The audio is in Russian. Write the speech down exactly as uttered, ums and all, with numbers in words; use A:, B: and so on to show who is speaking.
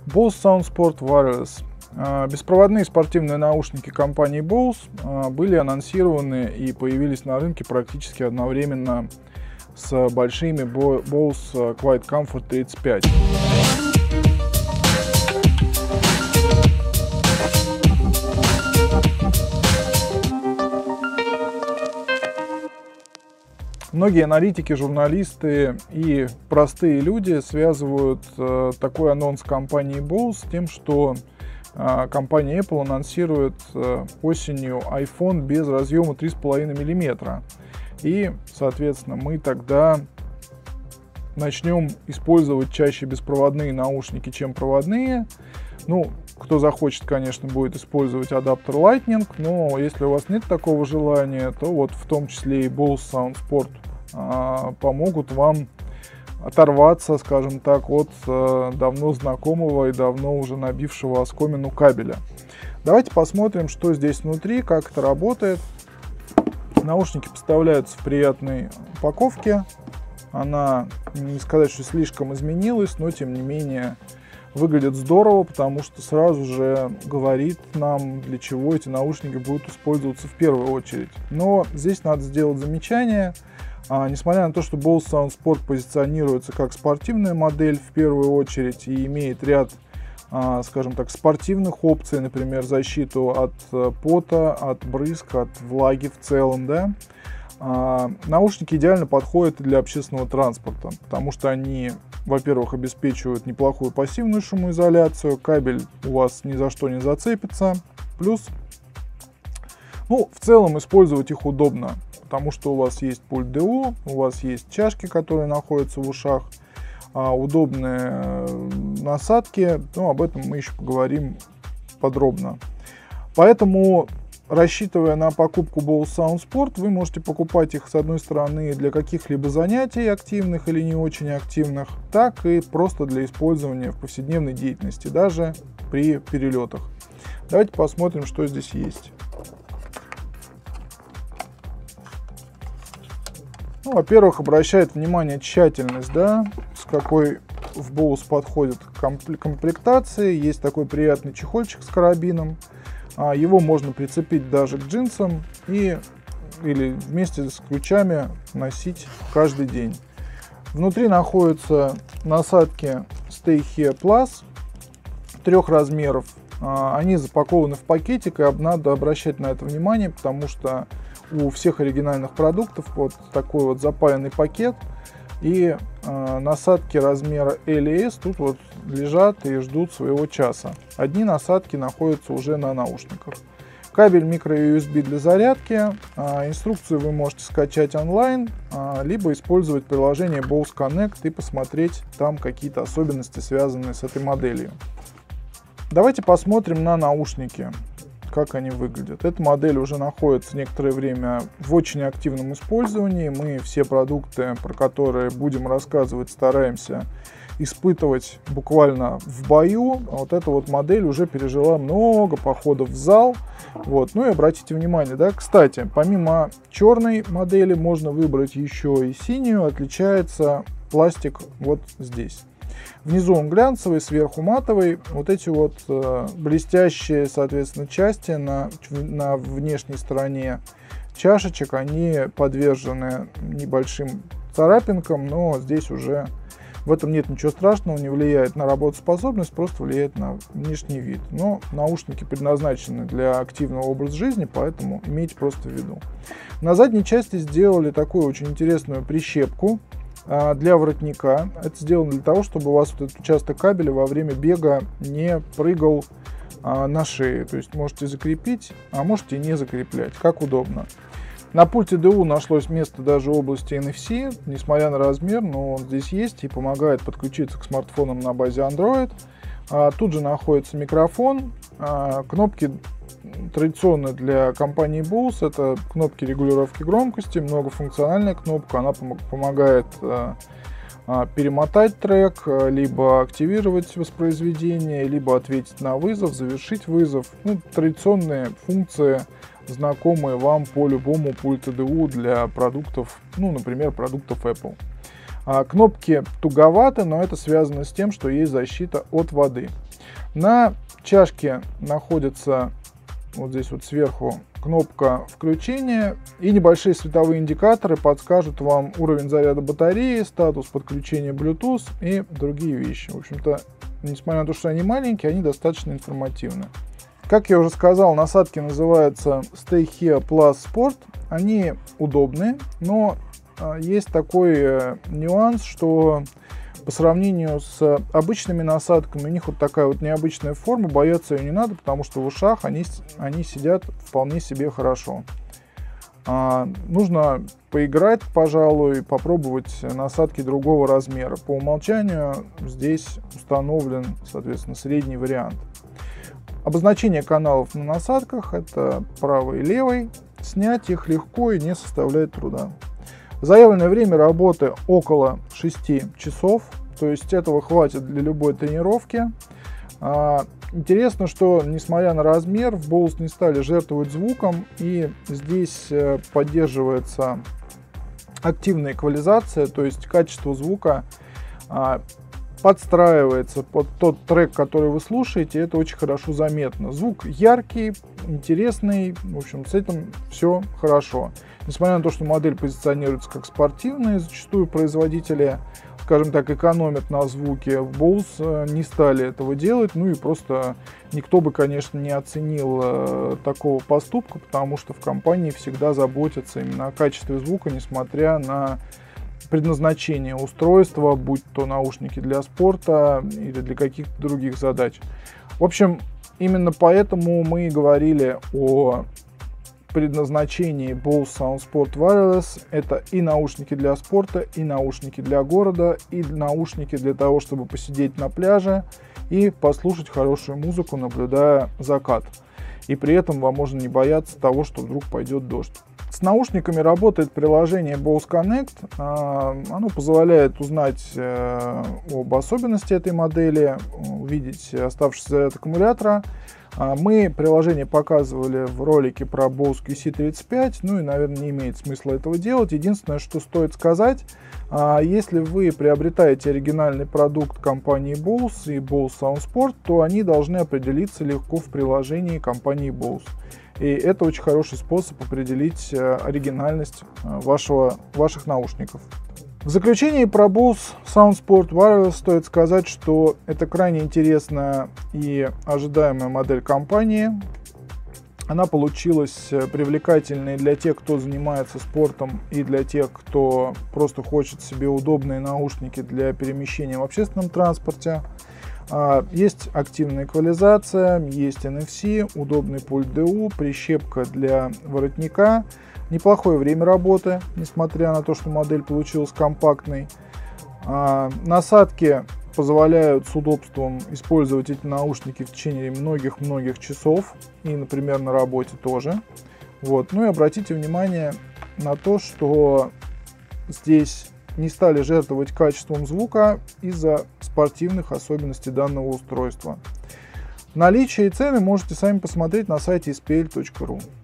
A: Bose SoundSport Wireless. Беспроводные спортивные наушники компании Bose были анонсированы и появились на рынке практически одновременно с большими Bose Quiet Comfort тридцать пять. Многие аналитики, журналисты и простые люди связывают э, такой анонс компании Bose с тем, что э, компания Apple анонсирует э, осенью iPhone без разъема три и пять миллиметра. И, соответственно, мы тогда начнем использовать чаще беспроводные наушники, чем проводные. Ну, кто захочет, конечно, будет использовать адаптер Lightning, но если у вас нет такого желания, то вот в том числе и Bose SoundSport а, помогут вам оторваться, скажем так, от а, давно знакомого и давно уже набившего оскомину кабеля. Давайте посмотрим, что здесь внутри, как это работает. Наушники поставляются в приятной упаковке. Она, не сказать, что слишком изменилась, но тем не менее выглядит здорово, потому что сразу же говорит нам, для чего эти наушники будут использоваться в первую очередь. Но здесь надо сделать замечание. А, несмотря на то, что Bose SoundSport позиционируется как спортивная модель в первую очередь и имеет ряд, а, скажем так, спортивных опций, например, защиту от пота, от брызг, от влаги в целом, да, а, наушники идеально подходят для общественного транспорта, потому что они, во-первых, обеспечивают неплохую пассивную шумоизоляцию, кабель у вас ни за что не зацепится, плюс, ну, в целом использовать их удобно, потому что у вас есть пульт ди ю, у вас есть чашки, которые находятся в ушах, а, удобные насадки, но об этом мы еще поговорим подробно. Поэтому, рассчитывая на покупку Bose SoundSport, вы можете покупать их, с одной стороны, для каких-либо занятий активных или не очень активных, так и просто для использования в повседневной деятельности, даже при перелетах. Давайте посмотрим, что здесь есть. Ну, во-первых, обращает внимание тщательность, да, с какой в Bose подходит к комплектации. Есть такой приятный чехольчик с карабином. Его можно прицепить даже к джинсам и или вместе с ключами носить каждый день. Внутри находятся насадки Stay Here Plus трех размеров. Они запакованы в пакетик, и надо обращать на это внимание, потому что у всех оригинальных продуктов вот такой вот запаянный пакет, и э, насадки размера L и S тут вот лежат и ждут своего часа. Одни насадки находятся уже на наушниках. Кабель micro ю эс би для зарядки. Э, инструкцию вы можете скачать онлайн, э, либо использовать приложение Bose Connect и посмотреть там какие-то особенности, связанные с этой моделью. Давайте посмотрим на наушники, как они выглядят. Эта модель уже находится некоторое время в очень активном использовании. Мы все продукты, про которые будем рассказывать, стараемся испытывать буквально в бою. Вот эта вот модель уже пережила много походов в зал. Вот. Ну и обратите внимание, да, кстати, помимо черной модели можно выбрать еще и синюю. Отличается пластик вот здесь. Внизу он глянцевый, сверху матовый. Вот эти вот э, блестящие, соответственно, части на, на внешней стороне чашечек, они подвержены небольшим царапинкам, но здесь уже в этом нет ничего страшного, не влияет на работоспособность, просто влияет на внешний вид. Но наушники предназначены для активного образа жизни, поэтому имейте просто в виду. На задней части сделали такую очень интересную прищепку для воротника. Это сделано для того, чтобы у вас вот этот участок кабеля во время бега не прыгал а, на шее. То есть можете закрепить, а можете не закреплять, как удобно. На пульте ди ю нашлось место даже в области эн эф си, несмотря на размер, но он здесь есть и помогает подключиться к смартфонам на базе Android. А, тут же находится микрофон, а, кнопки традиционно для компании Bose, это кнопки регулировки громкости, многофункциональная кнопка, она помогает э, э, перемотать трек, либо активировать воспроизведение, либо ответить на вызов, завершить вызов. Ну, традиционные функции, знакомые вам по любому пульту ди ю для продуктов, ну, например, продуктов Apple. А, кнопки туговаты, но это связано с тем, что есть защита от воды. На чашке находится вот здесь вот сверху кнопка включения, и небольшие световые индикаторы подскажут вам уровень заряда батареи, статус подключения Bluetooth и другие вещи. В общем-то, несмотря на то, что они маленькие, они достаточно информативны. Как я уже сказал, насадки называются Stay Here Plus Sport. Они удобные, но есть такой нюанс, что по сравнению с обычными насадками у них вот такая вот необычная форма, бояться ее не надо, потому что в ушах они, они сидят вполне себе хорошо. А, нужно поиграть, пожалуй, попробовать насадки другого размера. По умолчанию здесь установлен, соответственно, средний вариант. Обозначение каналов на насадках — это правый и левый. Снять их легко и не составляет труда. Заявленное время работы около шести часов, то есть этого хватит для любой тренировки. А, интересно, что несмотря на размер, в Bose не стали жертвовать звуком, и здесь поддерживается активная эквализация, то есть качество звука а, подстраивается под тот трек, который вы слушаете, это очень хорошо заметно. Звук яркий, интересный, в общем, с этим все хорошо. Несмотря на то, что модель позиционируется как спортивная, зачастую производители, скажем так, экономят на звуке. В Bose не стали этого делать, ну и просто никто бы, конечно, не оценил э, такого поступка, потому что в компании всегда заботятся именно о качестве звука, несмотря на предназначение устройства, будь то наушники для спорта или для каких-то других задач. В общем, именно поэтому мы и говорили о предназначении Bose SoundSport Wireless. Это и наушники для спорта, и наушники для города, и наушники для того, чтобы посидеть на пляже и послушать хорошую музыку, наблюдая закат. И при этом вам можно не бояться того, что вдруг пойдет дождь. С наушниками работает приложение Bose Connect. Оно позволяет узнать об особенности этой модели, увидеть оставшийся заряд аккумулятора. Мы приложение показывали в ролике про Bose кью си тридцать пять, ну и, наверное, не имеет смысла этого делать. Единственное, что стоит сказать, если вы приобретаете оригинальный продукт компании Bose и Bose SoundSport, то они должны определиться легко в приложении компании Bose. И это очень хороший способ определить оригинальность вашего, ваших наушников. В заключение про Bose SoundSport Wireless стоит сказать, что это крайне интересная и ожидаемая модель компании. Она получилась привлекательной для тех, кто занимается спортом, и для тех, кто просто хочет себе удобные наушники для перемещения в общественном транспорте. Есть активная эквализация, есть эн эф си, удобный пульт ди ю, прищепка для воротника. Неплохое время работы, несмотря на то, что модель получилась компактной. Насадки позволяют с удобством использовать эти наушники в течение многих-многих часов, и, например, на работе тоже. Вот. Ну и обратите внимание на то, что здесь не стали жертвовать качеством звука из-за спортивных особенностей данного устройства. Наличие и цены можете сами посмотреть на сайте эс пи эл точка ру.